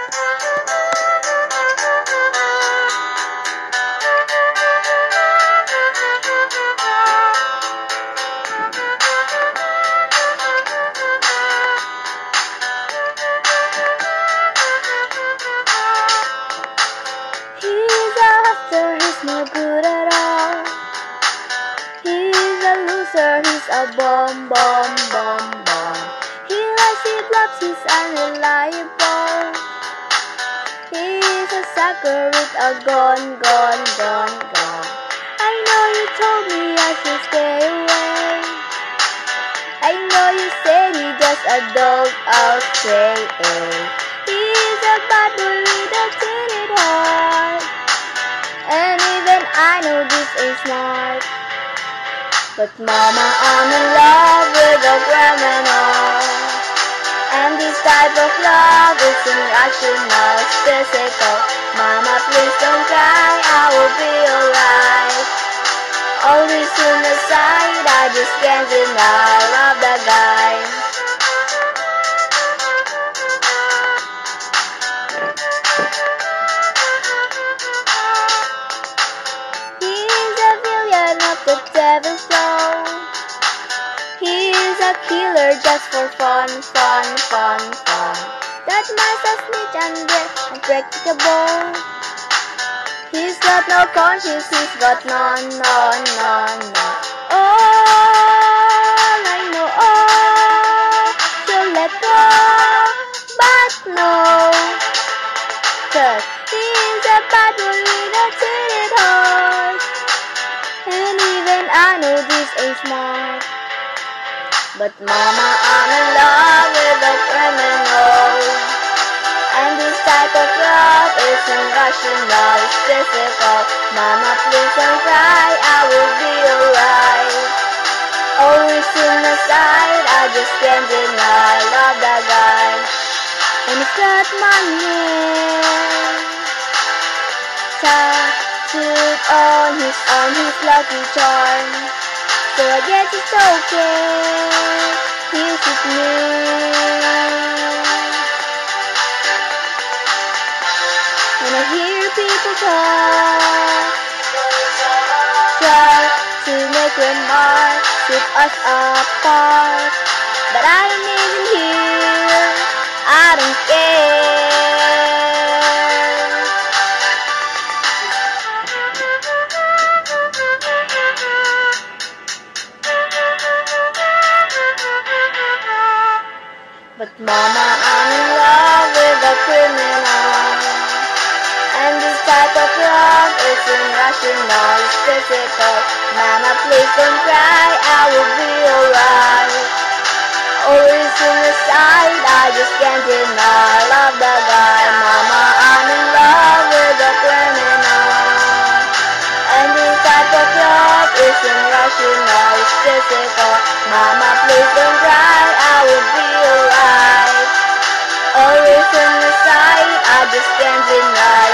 He's no good at all. He's a loser, he's a bum. He lies, he bluffs, he's unreliable. He's a sucker with a gun. I know you told me I should stay away. I know you said he's just a dog, I'll say. He's a bad boy with a tinted heart. And even I know this ain't smart. But mama, I'm in love with a criminal. And this type of love is irrational, physical. Mama, please don't cry, I will be alright. Always on the side, I just can't deny I love that guy. He's a villain of the devil's flow. He's a killer just for fun. That man's a snitch and unpracticable. He's got no conscience, he's got none. All I know, she'll let go, but no. 'Cause he's a bad boy with a tinted heart. And even I know this ain't smart. But mama, I'm in love with a criminal. And this type of love is irrational, it's physical. Mama, please don't cry, I will be alright. Always in my side, I just can't deny I love that guy. And he's got my name tattooed on his lucky charm. So I guess it's okay, he's with me. When I hear people talk, try to make remarks, put us apart, but I don't even hear, I don't care. But mama, I'm in love with a criminal. And this type of love is irrational, it's physical. Mama, please don't cry, I will be alright. Always on the side, I just can't deny I love that guy. Mama, I'm in love with a criminal. And this type of love is irrational, it's physical. Mama, please don't cry, I will be alright. Always on the side, I just can't deny